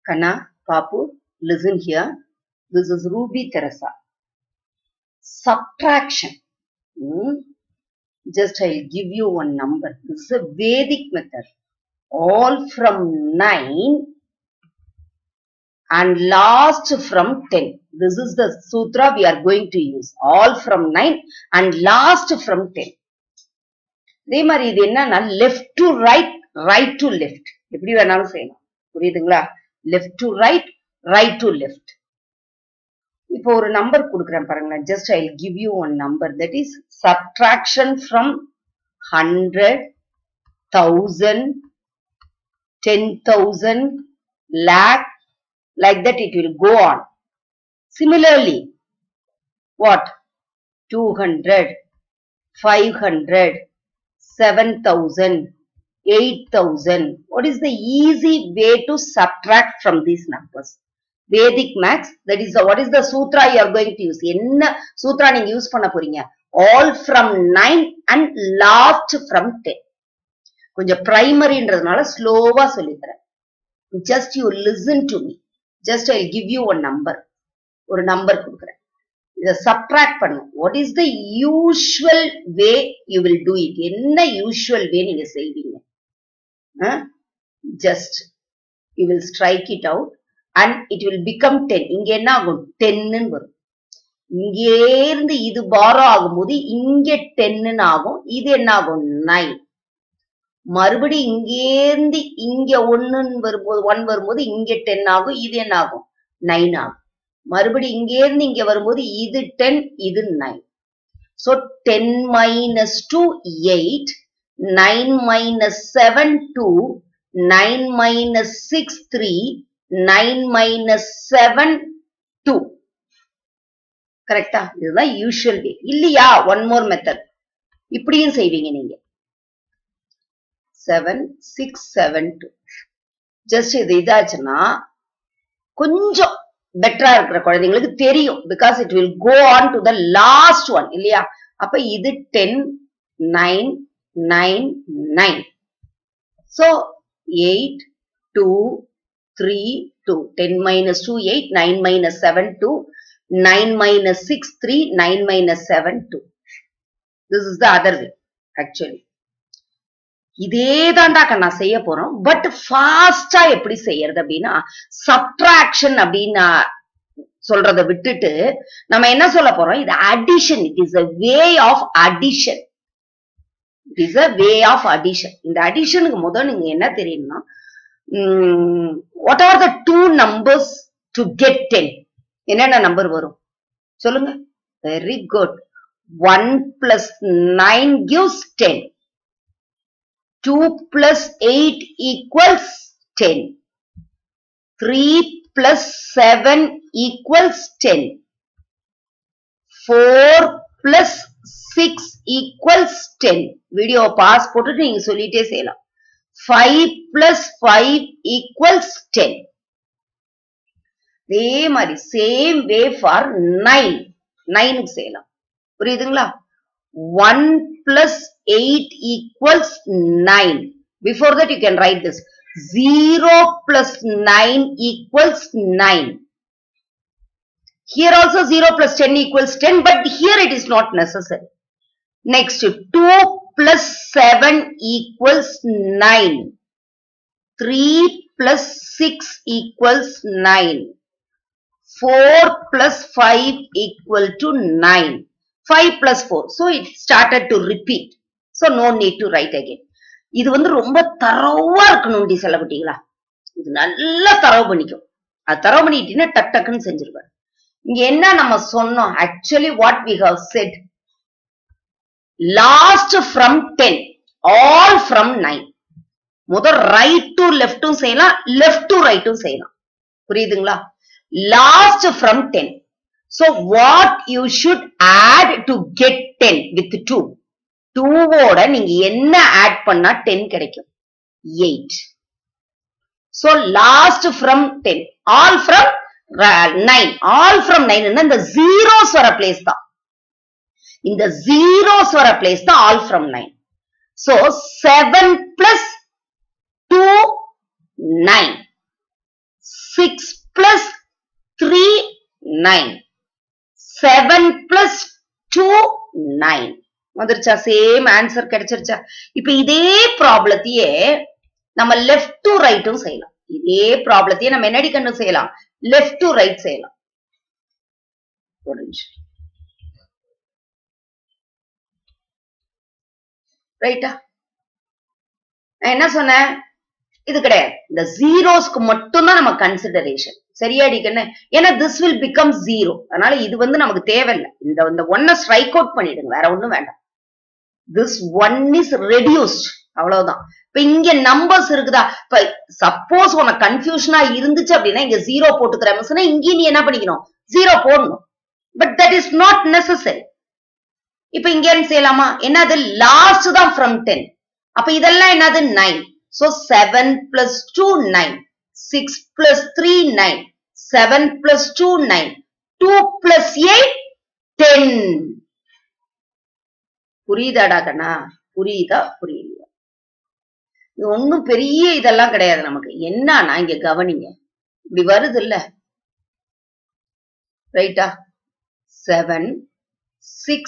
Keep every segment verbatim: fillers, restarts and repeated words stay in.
Kanna, Papu, listen here. This is Ruby Teresa. Subtraction. Hmm? Just I'll give you one number. This is a Vedic method. All from nine and last from ten. This is the sutra we are going to use. All from nine and last from ten. இதே மாதிரி இது என்னன்னா left to right, right to left. எப்படி வேணாலும் செய்யலாம். புரியுதுங்களா? Left to right, right to left. இப்போ ஒரு நம்பர் கொடுக்கிறேன் பாருங்களேன். Just I'll give you one number. That is subtraction from hundred, thousand, ten thousand, lakh. Like that it will go on. Similarly, what? two hundred, five hundred, seven thousand, eight thousand. What is the easy way to subtract from these numbers? Vedic maths, that is the, what is the sutra you are going to use? என்ன sutra நீங்க use பண்ண போறீங்க? All from nine and last from ten. கொஞ்சம் பிரைமரின்றதுனால ஸ்லோவா சொல்லித்தரேன். Just you listen to me. Just I'll give you a number. ஒரு number கொடுக்கிறேன். இதை subtract பண்ணும். What is the usual way you will do it? என்ன usual way நீங்க செய்வீங்க? Huh? Just you will strike it out and it will become ten. இங்க என்ன ஆகும்? ten ன்னு வரும். இங்கே இருந்து இது borrow ஆகும்போது இங்க ten ன்னு ஆகும். இது என்ன ஆகும்? nine. மறுபடி இங்கே இருந்து இங்க one வரும்போது one வரும்போது இங்க ten ஆகும். இது என்ன ஆகும்? nine ஆகும். மறுபடி இங்கே இருந்து இங்க வரும்போது இது ten, இது nine. So ten minus two, eight. nine minus seven, two. nine minus six, three. nine minus seven, two. கரெக்டா? இதுதான் யூஷுவல் வே. இல்லையா? One more method. இப்படியும் செய்வீங்க நீங்க. seven, six, seven, two. Just இது இதாச்சுன்னா கொஞ்சம் பெட்டரா இருக்கிற குழந்தைங்களுக்கு தெரியும். Because it will go on to the last one இல்லையா? அப்ப இது ten, nine, nine, nine. So eight, two, three, two. ten minus two, eight. nine minus seven, two. nine minus six, three. nine minus seven, two. This is the other way actually. இதே தான்டா நான் செய்ய போறோம். But ஃபாஸ்டா எப்படி செய்யறது அப்படின்னா subtraction அப்படின்னு சொல்றதை விட்டுட்டு நம்ம என்ன சொல்ல போறோம்? இது addition. It is a way of addition. It is a way of addition. இந்த அடிஷனுக்கு முதல் நீங்க என்ன தெரியும்னா what are the two numbers to get ten? என்னென்ன நம்பர் வரும் சொல்லுங்க? Very good. one plus nine gives ten. two plus eight equals ten. three plus seven equals ten. four plus six equals ten. Video pause போட்டுட்டு நீங்க சொல்லிட்டே செய்யலாம். five plus five equals ten. இதே மாதிரி same way for nine. nine க்கு செய்யலாம். புரியுதுங்களா? one plus eight equals nine. Before that you can write this. zero plus nine equals nine. Here also zero plus ten equals ten, but here it is not necessary. Next, two plus seven equals nine. three plus six equals nine. four plus five equal to nine. five plus four. So it started to repeat. So no need to write again. இது வந்து ரொம்ப தரவா இருக்கணும் D செல்லப்பட்டீங்களா? இது நல்லா தரவு பண்ணிக்கும். அது தரவு பண்ணிட்டீங்கன்னா டக் டக்குன்னு செஞ்சிருவாரு. இங்க என்ன நம்ம சொன்னோம்? Actually what we have said. Last from ten. All from nine. முதல் right to left செய்யலாம். Left to right செய்யலாம். புரியுதுங்களா? Last from ten. So what you should add to get ten with two? two ஓட நீங்க என்ன add பண்ணா ten கிடைக்கும்? eight. So last from ten. All from nine. All from nine. இந்த zeros வர place தான். இந்த zeros வர place தான் all from nine. So seven plus two, nine. six plus three, nine. seven plus two, nine. வந்துருச்சா? Same answer கிடைச்சிருச்சா? இப்ப இதே ப்ராப்ளத்தையே நம்ம லெஃப்ட் டு ரைட்டும் செய்யலாம். இதே ப்ராப்ளத்தையே நம்ம என்னடி கண்ணு செய்யலாம்? லெஃப்ட் டு ரைட் செய்யலாம். ரைட்டா? நான் என்ன சொன்னேன்? இது கிடையாது. இந்த ஜீரோஸ்க்கு மட்டும் தான் நம்ம கன்சிடரேஷன். சரியாடி கண்ணு? ஏன்னா திஸ் வில் பிகம் ஜீரோ. அதனால இது வந்து நமக்கு தேவையில்லை. இந்த இந்த ஒன்ன ஸ்ட்ரைக் அவுட் பண்ணிடுங்க. வேற ஒண்ணும் வேண்டாம். This one is reduced. அவ்வளவுதான். இப்ப இங்க நம்பர்ஸ் இருக்குதா? இப்ப சப்போஸ் உனக்கு கன்ஃபியூஷனா இருந்துச்சு அப்படின்னா இங்க ஜீரோ போட்டுக்கிற மிஸ்னா இங்கே நீ என்ன பண்ணிக்கணும்? ஜீரோ போடணும். But that is not necessary. இப்ப இங்க என்ன செய்யலாமா? என்னது? லாஸ்ட் தான் ஃப்ரம் டென். அப்ப இதெல்லாம் என்னது? Nine. So seven plus two, nine. six plus three, nine. seven plus two, nine. two plus eight, ten. புரியுதாடா கண்ணா? புரியுதா? புரியுதா? இது ஒண்ணும் பெரிய இதெல்லாம் கிடையாது நமக்கு. என்னன்னா இங்க கவனிங்க. இப்படி வருது இல்ல? ரைட்டா? seven, six,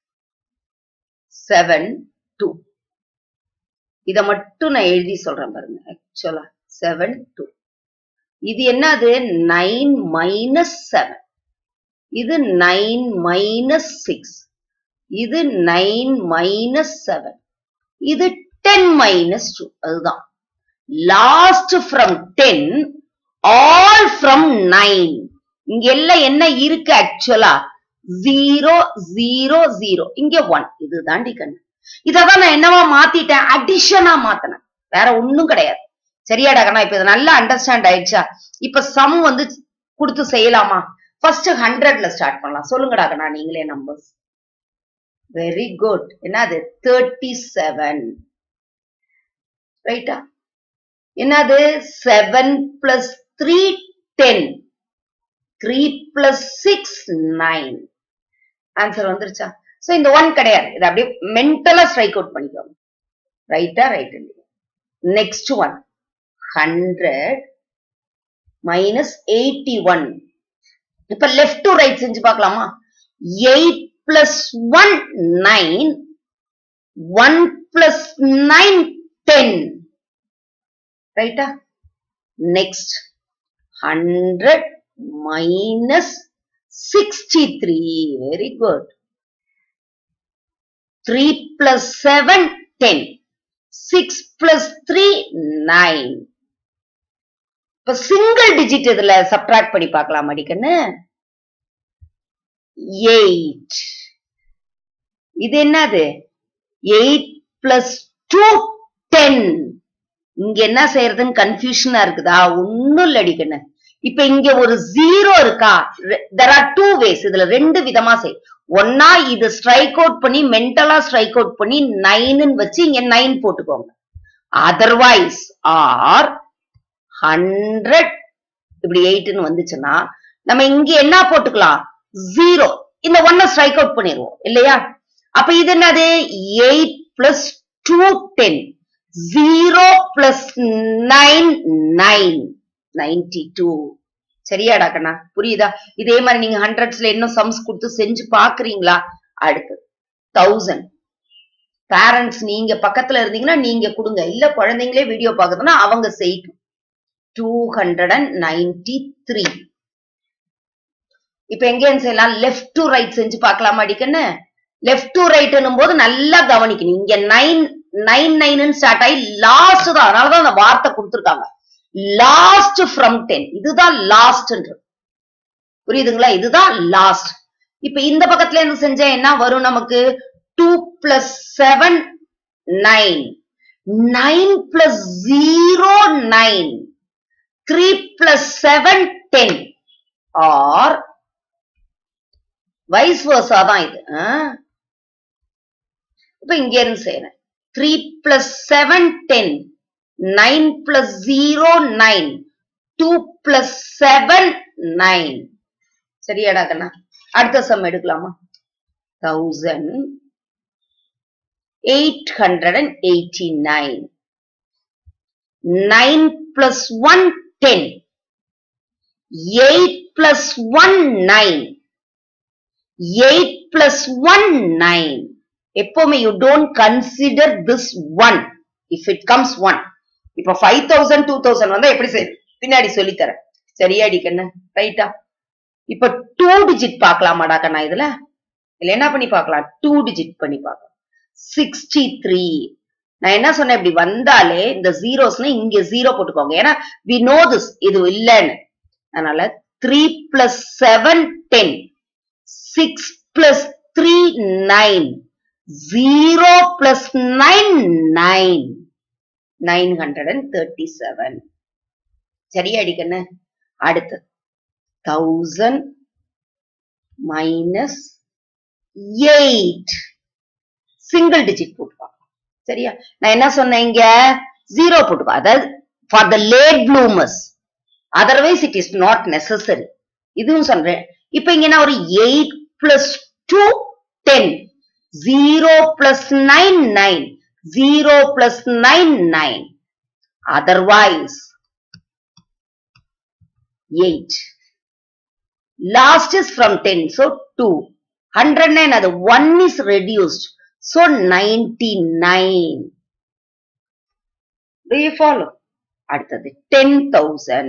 seven, two. இத மட்டும் நான் எழுதி சொல்றேன் பாருங்க. ஆக்சுவலா செவன் டூ. இது என்னது? Nine minus seven. இது நைன் மைனஸ் சிக்ஸ். இது நைன் மைனஸ் செவன். இது டென் மைனஸ் டூ. அதுதான் last from ten, all from nine. இங்க எல்லாம் என்ன இருக்கு? ஆக்சுவலா ஜீரோ ஜீரோ ஜீரோ. இங்க ஒன். இது தாண்டி கண்ணு. இததான் நான் என்னவா மாத்திட்டேன்? அடிஷனா மாத்தினேன். வேற ஒண்ணும் கிடையாது. சரியாடா கண்ணா? இப்ப இது நல்லா அண்டர்ஸ்டாண்ட் ஆயிடுச்சா? இப்ப சம் வந்து கொடுத்து செய்யலாமா? ஃபர்ஸ்ட் ஹண்ட்ரட்ல ஸ்டார்ட் பண்ணலாம். சொல்லுங்கடா கண்ணா நீங்களே நம்பர்ஸ். Very good. என்னது? Thirty seven. ரைட்டா? என்னது? Seven plus three, ten. Three plus six, nine. Answer வந்துருச்சா? சோ இந்த ஒன் கிடையாது. இது அப்படியே மென்டலா ஸ்ட்ரைக் அவுட் பண்ணிக்கோங்க. ரைட்டா? Right. Next one hundred minus eighty one. இப்ப லெஃப்ட் டு ரைட் செஞ்சு பார்க்கலாமா? Eight plus one, nine. One plus nine, ten. ரைட்டா? Next hundred minus sixty three. Very good. three plus seven, ten. six plus three, nine. இப்ப single digit இதுல subtract பண்ணி பார்க்கலாம் அடிக்கன்னு. eight. இது என்னது? eight plus two, ten. இங்க என்ன செய்யறதுன்னு கன்ஃபியூஷனா இருக்குதா? ஒண்ணும் இல்ல அடிக்கன்னு. இப்ப இங்க ஒரு ஜீரோ இருக்கா? there are two ways. இதுல ரெண்டு விதமா செய். ஒன்னா இது ஸ்ட்ரைக் அவுட் பண்ணி மென்டலா ஸ்ட்ரைக் அவுட் பண்ணி நைன் வச்சு இங்க நைன் போட்டுக்கோங்க. அதர்வைஸ் ஆர் ஹண்ட்ரட் இப்படி எயிட்னு வந்துச்சுன்னா நம்ம இங்க என்ன போட்டுக்கலாம்? ஜீரோ. இந்த ஒன்ன ஸ்ட்ரைக் அவுட் பண்ணிடுவோம் இல்லையா? அப்ப இது என்னது? Eight plus two, ten. Zero plus nine, nine. Ninety two. சரியாடா கண்ணா? புரியுதா? இதே மாதிரி நீங்க ஹண்ட்ரட்ஸ்ல இன்னும் சம்ஸ் கொடுத்து செஞ்சு பாக்குறீங்களா? அடுத்து தௌசண்ட். பேரண்ட்ஸ் நீங்க பக்கத்துல இருந்தீங்கன்னா நீங்க கொடுங்க. இல்ல குழந்தைங்களே வீடியோ பாக்குதுன்னா அவங்க செய்யட்டும். Two hundred and ninety three. இப்ப எங்க செய்யலாம்? லெஃப்ட் டு ரைட் செஞ்சு பார்க்கலாமா அடிக்கன்னு? லெஃப்ட் டு ரைட்னும் போது நல்லா கவனிக்கணும். இங்க நைன் நைன் நைன் ஸ்டார்ட் ஆகி லாஸ்ட் தான். அதனாலதான் அந்த வார்த்தை கொடுத்துருக்காங்க. Last from ten. இதுதான் லாஸ்ட். புரியுதுங்களா? இதுதான் லாஸ்ட். இப்ப இந்த பக்கத்துல இருந்து செஞ்சா என்ன வரும் நமக்கு? Two plus seven, nine. Nine plus zero, nine. Three plus seven, ten. Or vice versa தான் இது. இப்ப இங்க இருந்து செய்யறேன். Three plus seven, ten. nine plus zero, nine. two plus seven, nine. சரியாடா கண்ணா? அடுத்த சம் எடுக்கலாமா? thousand eight hundred eighty-nine. nine plus one, ten. eight plus one, nine. eight plus one, nine. எப்போமே you don't consider this one if it comes one. இப்ப five thousand, two thousand வந்தா எப்படி செய்ய பின்னாடி சொல்லி தரேன். சரியாடி கண்ணு? ரைட்டா? இப்ப two digit பார்க்கலாமாடா கண்ணா இதுல? இல்ல என்ன பண்ணி பார்க்கலாம்? two digit பண்ணி பார்க்கலாம். sixty-three. நான் என்ன சொன்னேன், இப்படி வந்தாலே இந்த ஜீரோஸ்னா இங்க ஜீரோ போட்டுக்கோங்க. ஏன்னா we know this இது இல்லன்னு. அதனால three plus seven, ten. six plus three, nine. zero plus nine, nine. nine hundred thirty-seven. சரியா அடிக்கண்ணு? அடுத்து thousand minus eight. Single digit போட்டுப்பாங்க. சரியா? நான் என்ன சொன்னேன், இங்க ஜீரோ போட்டுப்பா. அதாவது for the late bloomers. Otherwise it is not necessary. இதுவும் சொல்றேன். இப்ப இங்க நான் ஒரு eight plus two, ten. zero plus nine, nine. zero plus nine, nine. Otherwise eight. Last is from ten. So two. one hundred nine, அது one is reduced. So ninety-nine. Do you follow? அடுத்தது ten thousand.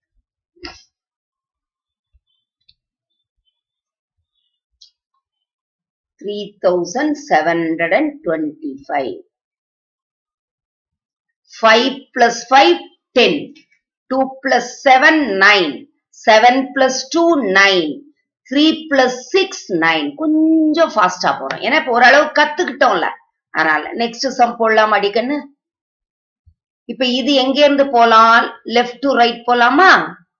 three thousand seven hundred twenty-five. five plus five, ten. two plus seven, nine. seven plus two, nine. three plus six, nine. கொஞ்சம் ஃபாஸ்டா போறோம். ஏன்னா இப்ப ஓரளவு கத்துக்கிட்டோம்ல. அதனால next sum போடலாம் அடிக்கன்னு. இப்ப இது எங்க இருந்து போலாம்? லெஃப்ட் டு ரைட் போலாமா?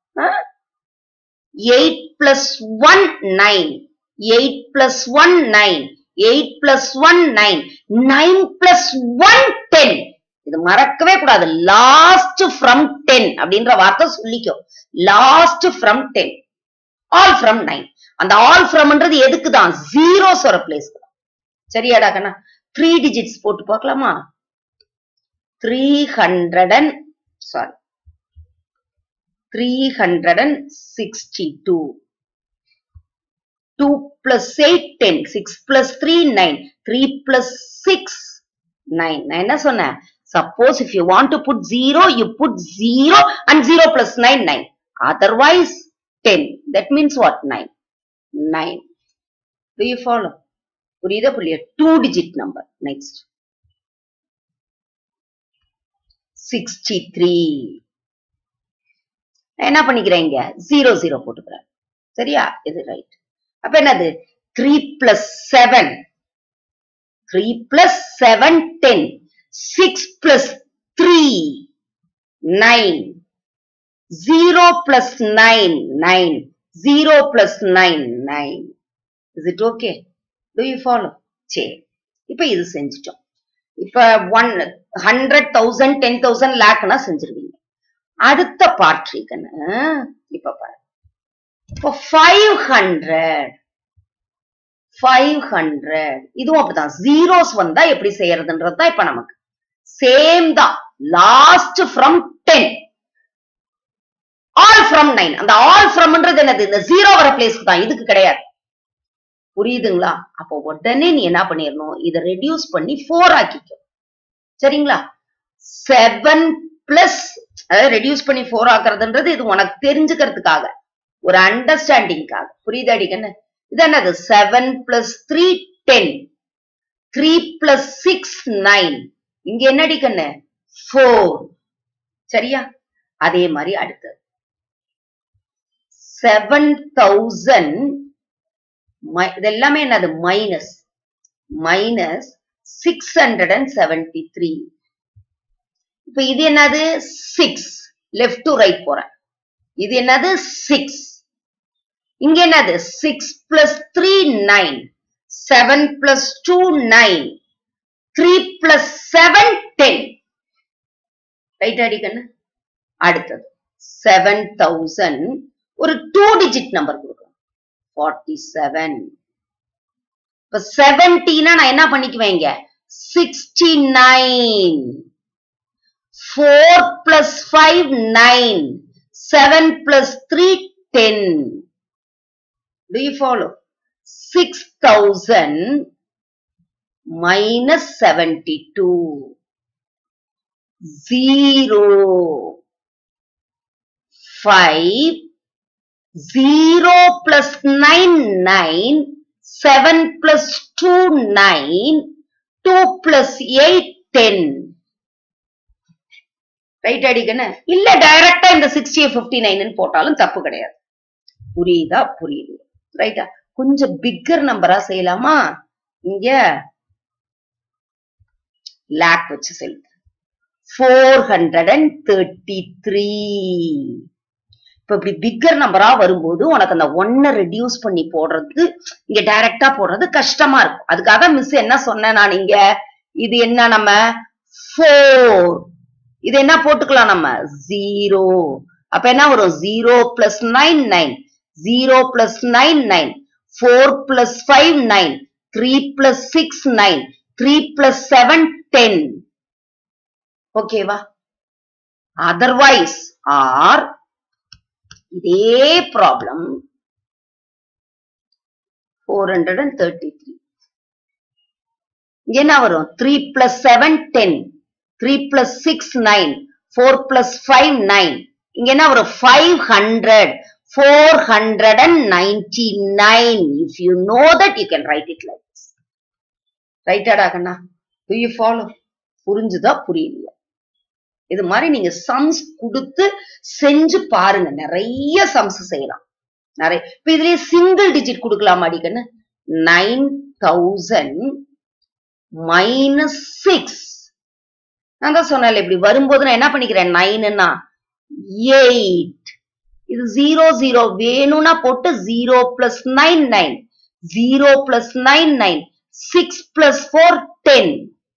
eight plus one, nine. eight plus one, nine. eight plus one, nine. nine plus one, ten. இது மறக்கவே கூடாது. லாஸ்ட் ஃப்ரம் ten அப்படின்ற வார்த்தை சொல்லிக்கோ. Last from ten. All from nine. அந்த ஆல் ஃப்ரம்ன்றது எதுக்கு தான்? ஜீரோஸ் வர பிளேஸ். சரியாடா கண்ணா? த்ரீ டிஜிட்ஸ் போட்டு பார்க்கலாமா? three hundred and sorry three hundred sixty-two. two plus eight, ten. six plus three, nine. three plus six, nine. நான் என்ன சொன்னேன்? Suppose if you want to put zero, you put zero and zero plus nine, nine. Otherwise ten. That means what? nine. nine. Do you follow? புரியுதா புரியுதா? two digit number. Next. sixty-three. என்ன பண்ணிக்கிறேன், இங்க zero zero போட்டுக்கிறேன். சரியா? இது right. அப்ப என்னது? three plus seven. three plus seven, ten. six plus three, nine. zero plus nine, nine. zero plus nine, nine. Is it okay? Do you follow? சரி. இப்ப இது செஞ்சிட்டோம். இப்ப one hundred thousand, ten thousand லேக்னா செஞ்சிருவீங்க. அடுத்த part இருக்குன்னு இப்ப பாரு. இப்ப five hundred. five hundred. இதுவும் அப்படிதான். ஜீரோஸ் வந்தா எப்படி செய்யறதுன்றதுதான் இப்ப நமக்கு. சேம் தான். Last from ten. All from nine. அந்த ஆல் ஃப்ரம்ன்றது என்னது? இந்த ஜீரோ வர பிளேஸ்க்கு தான். இதுக்கு கிடையாது. புரியுதுங்களா? அப்போ உடனே நீ என்ன பண்ணிடணும்? இதை ரெடியூஸ் பண்ணி ஃபோர் ஆக்கிக்கோ. சரிங்களா? செவன் பிளஸ் அதாவது ரெடியூஸ் பண்ணி ஃபோர் ஆக்குறதுன்றது இது உனக்கு தெரிஞ்சுக்கிறதுக்காக, ஒரு அண்டர்ஸ்டாண்டிங்காக. புரியுது அடிக்கன்னு? இது என்னது? Seven plus three, ten. Three plus six, nine. இங்க என்ன அடிக்கண்ணு? ஃபோர். சரியா? அதே மாதிரி அடுத்தது செவன் தௌசண்ட். இது எல்லாமே என்னது? Minus minus six hundred and seventy three. இப்ப இது என்னது? சிக்ஸ். லெஃப்ட் டு ரைட் போறேன். இது என்னது? சிக்ஸ். இங்க என்னது? Six plus three, nine. Seven plus two, nine. Three plus seven, ten. Right அடிக்கண்ணு? அடுத்தது செவன் தௌசண்ட். ஒரு டூ டிஜிட் நம்பர் கொடுக்கலாம். Forty seven. இப்ப செவன்டீனா நான் என்ன பண்ணிக்குவேன்? இங்க sixty nine. Four plus five, nine. Seven plus three, ten. Do you follow? six thousand minus seventy-two. Zero. Five. Zero plus nine, nine. Seven plus two, nine. Two plus eight, ten. Right அடிக்கன இல்ல டைரக்டா இந்த sixty fifty-nine ன்னு போட்டாலும் தப்பு கிடையாது. புரியுதா புரியுது ரைட்டா? கொஞ்சம் பிக்கர் நம்பரா செய்யலாமா? இங்க லேக் வச்சு செலுத்து. four hundred thirty-three. இப்ப இப்படி பிக்கர் நம்பரா வரும்போது உனக்கு அந்த ஒன்ன ரெடியூஸ் பண்ணி போடுறது இங்க டைரக்டா போடுறது கஷ்டமா இருக்கும். அதுக்காக மிஸ் என்ன சொன்னேன் நான் இங்க இது என்ன நம்ம four. இது என்ன போட்டுக்கலாம் நம்ம zero. அப்ப என்ன வரும் zero plus nine, nine. zero plus nine, nine. four plus five, nine. three plus six, nine. three plus seven, ten. Okay வா? Otherwise or இதே ப்ராப்ளம் four hundred thirty-three. என்ன வரும்? three plus seven, ten. three plus six, nine. four plus five, nine. இங்க என்ன வரும்? five hundred. four hundred ninety-nine. If you know that, you can write it like this. Right ஆடா கண்ணா? Do you follow? புரிஞ்சுதா புரியலையா? இது மாதிரி நீங்க sums கொடுத்து செஞ்சு பாருங்க. நிறைய சம்ஸ் செய்யலாம். நிறைய இப்ப இதுலயே சிங்கிள் டிஜிட் கொடுக்கலாம் அடிக்கன்னு. Nine thousand minus six. நான் தான் சொன்னேன் இப்படி வரும்போது நான் என்ன பண்ணிக்கிறேன் நைன்னா எயிட். இது ஜீரோ ஜீரோ வேணும்னா போட்டு zero plus nine nine. Zero plus nine nine. Six plus four ten.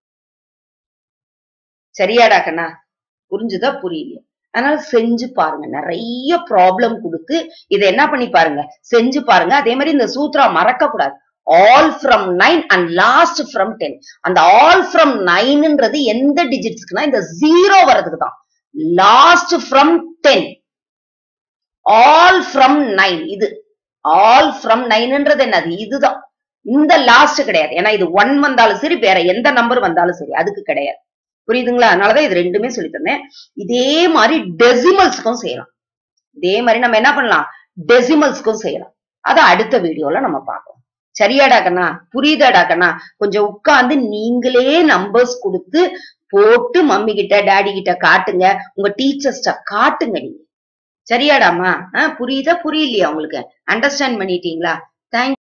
சரியாடா கண்ணா? புரிஞ்சுதா புரியலையா? அதனால செஞ்சு பாருங்க. நிறைய ப்ராப்ளம் கொடுத்து இதை என்ன பண்ணி பாருங்க, செஞ்சு பாருங்க. அதே மாதிரி இந்த சூத்ரா மறக்க கூடாது. All from nine and last from ten. அந்த ஆல் ஃப்ரம் நைன்ன்றது எந்த டிஜிட்ஸ்க்குனா இந்த ஜீரோ வர்றதுக்கு தான். Last from ten. All from nine. இது ஆல் ஃப்ரம் நைன்ன்றது என்னது? இதுதான். இந்த லாஸ்ட் கிடையாது. ஏன்னா இது ஒன் வந்தாலும் சரி, வேற எந்த நம்பர் வந்தாலும் சரி, அதுக்கு கிடையாது. புரியுதுங்களா? அதனாலதான் இது ரெண்டுமே சொல்லி தந்தேன். இதே மாதிரி டெசிமல்ஸ்க்கும் செய்யலாம். இதே மாதிரி நம்ம என்ன பண்ணலாம்? டெசிமல்ஸ்க்கும் செய்யலாம். அத அடுத்த வீடியோல நம்ம பார்ப்போம். சரியாடா கண்ணா? புரியுதாடா கண்ணா? கொஞ்சம் உட்கார்ந்து நீங்களே நம்பர்ஸ் கொடுத்து போட்டு மம்மி கிட்ட டாடி கிட்ட காட்டுங்க. உங்க டீச்சர்ஸ்ட காட்டுங்க நீங்க. சரியாடாமா? புரியுதா புரியலையா உங்களுக்கு? அண்டர்ஸ்டாண்ட் பண்ணிட்டீங்களா? தேங்க்யூ.